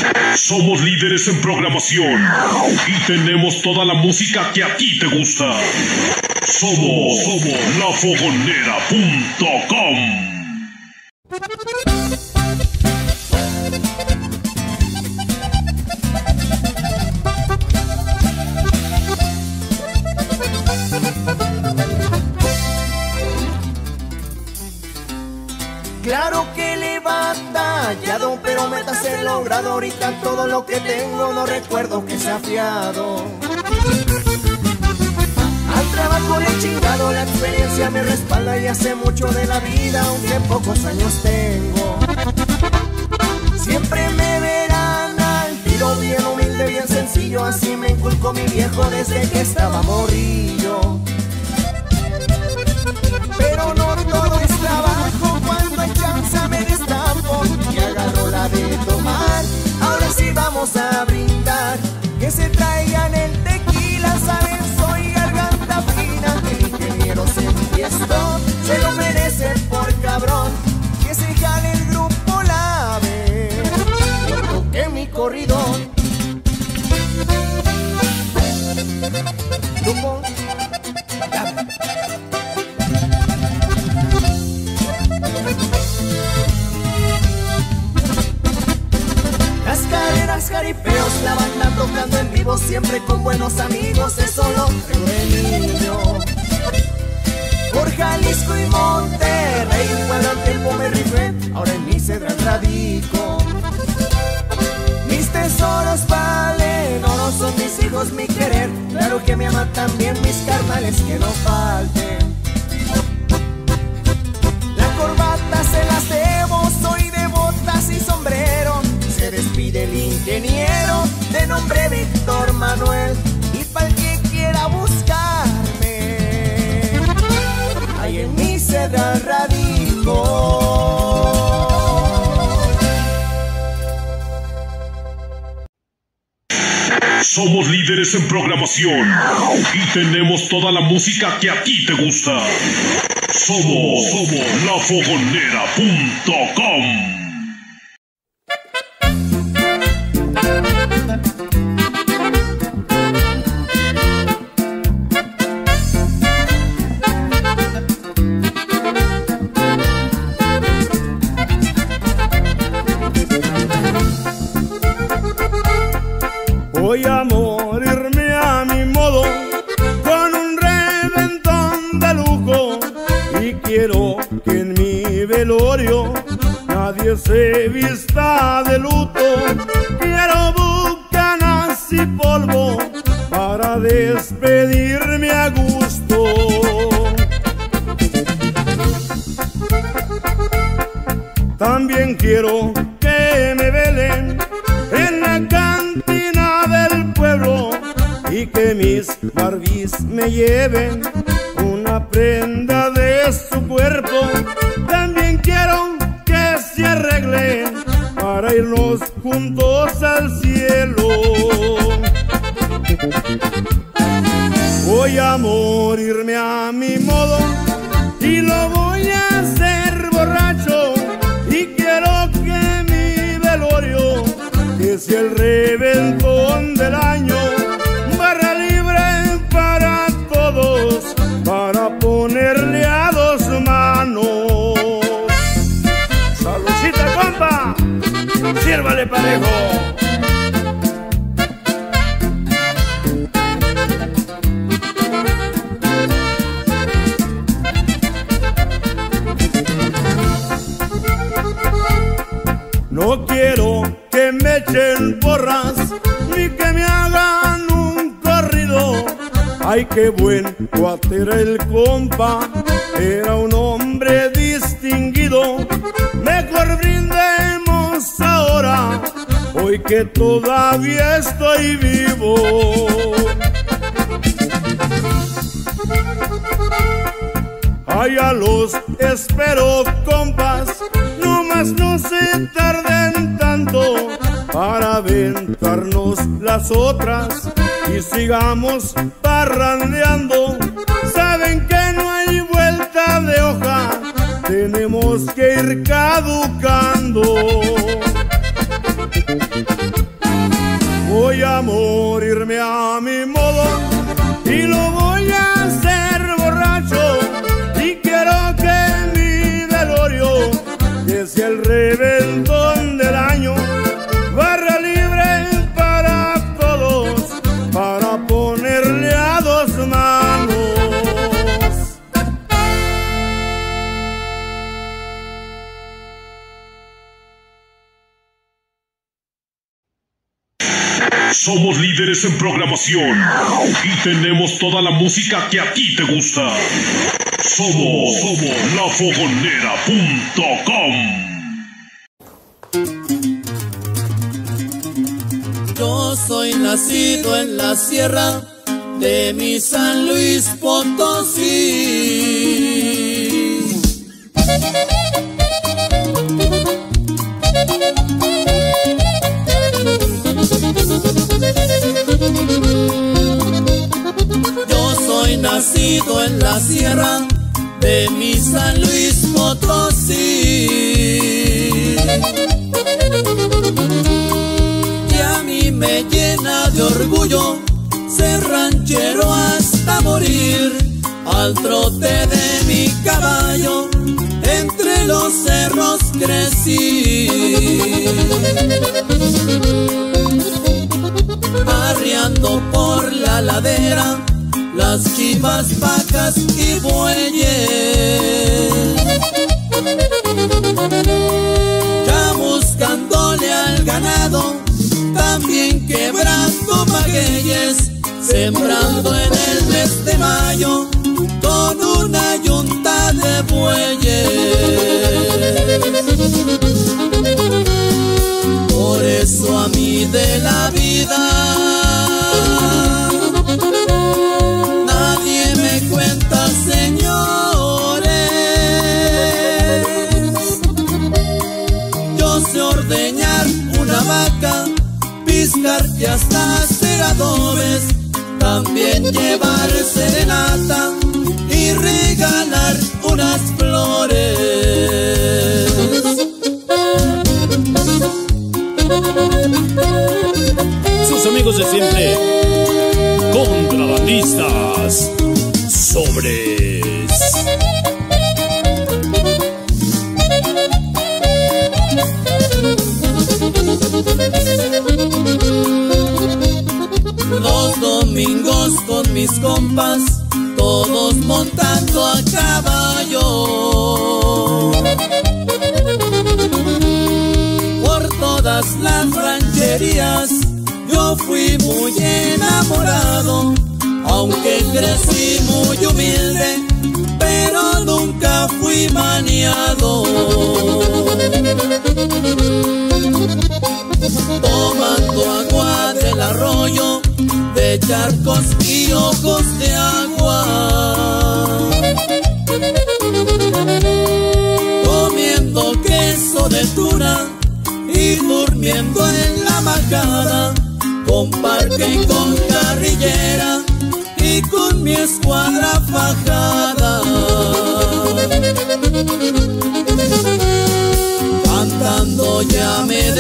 Somos líderes en programación y tenemos toda la música que a ti te gusta. Somos lafogonera.com. Claro que le he batallado, pero metas he logrado. Ahorita todo lo que tengo no recuerdo que se ha fiado. Al trabajo le he chingado, la experiencia me respalda y hace mucho de la vida, aunque pocos años tengo. Siempre me verán al tiro, bien humilde, bien sencillo. Así me inculcó mi viejo desde que estaba morrillo. Pero no todo es trabajo, cuando hay chance me destapo y agarro la de tomar. Ahora sí vamos a brindar, que se traigan el tequila, saben, soy garganta fina. El ingeniero se enfiestó, se lo merece por cabrón, que se jale el grupo La B, yo toqué mi corridón. Grupo La B. Las caderas, jaripeos, la banda tocando en vivo, siempre con buenos amigos, eso lo traigo de niño. Por Jalisco y Monterrey, cuando al tiempo me rifé, ahora en mi Cedral radico. Mis tesoros valen oro, son mis hijos, mi querer. Claro que me aman también mis carnales, que no falten. La corbata se las debo, soy de botas y sombrero. Se despide el ingeniero, de nombre Víctor Manuel. Y para el que quiera buscarme, ahí en mi Cedral radico. Somos líderes en programación y tenemos toda la música que a ti te gusta. Somos lafogonera.com. Voy a morirme a mi modo, con un reventón de lujo, y quiero que en mi velorio nadie se vista de luto. Quiero bucanas y polvo para despedirme a gusto. También quiero que me velen en la cantina del pueblo y que mis Barbies me lleven una prenda de su cuerpo. También quiero que se arreglen para irnos juntos al cielo. Voy a morirme a mi modo y lo voy a hacer borracho, y quiero que mi velorio, que sea el reventón del año, barra libre para todos, para ponerle a dos manos. ¡Saludcita, compa! ¡Sírvale parejo! No quiero que me echen porras, ni que me hagan un corrido. Ay, qué buen cuate era el compa, era un hombre distinguido. Mejor brindemos ahora, hoy que todavía estoy vivo. Ay, los espero, compas, nomás no se tarden tanto para aventarnos las otras y sigamos parrandeando. Saben que no hay vuelta de hoja, tenemos que ir caducando. Somos líderes en programación y tenemos toda la música que a ti te gusta. Somos lafogonera.com. Yo soy nacido en la sierra de mi San Luis Potosí. Yo soy nacido en la sierra de mi San Luis Potosí. Y a mí me llena de orgullo ser ranchero hasta morir, al trote de mi caballo entre los cerros crecí, arreando por la ladera las chivas, vacas y bueyes, chamuscándole al ganado, también quebrando magueyes, sembrando en el mes de mayo con una yunta de bueyes. Por eso a mí de la vida nadie me cuenta, señores. Yo sé ordeñar una vaca, piscar y hasta hacer adobes, también llevar serenata y regalar unas flores. Sus amigos de siempre, contrabandistas, sobres. Los domingos con mis compas, todos montando a caballo, por todas las rancherías yo fui muy enamorado, aunque crecí muy humilde, pero nunca fui maniado. Tomando agua del arroyo, de charcos y ojos de agua, comiendo queso de tuna y durmiendo en la majada, con parque y con carrillera y con mi escuadra fajada, cantando ya me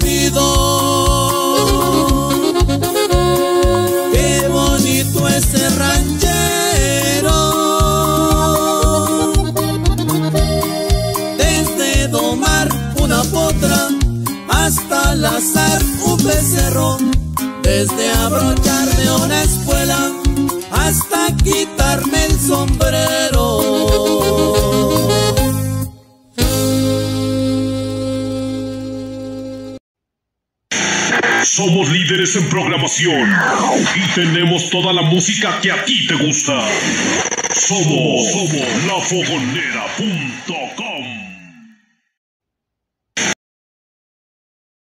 despido. Qué bonito ese ranchero, desde domar una potra hasta lazar un becerro, desde abrocharme una espuela hasta quitarme el sombrero. Somos líderes en programación y tenemos toda la música que a ti te gusta. Somos lafogonera.com.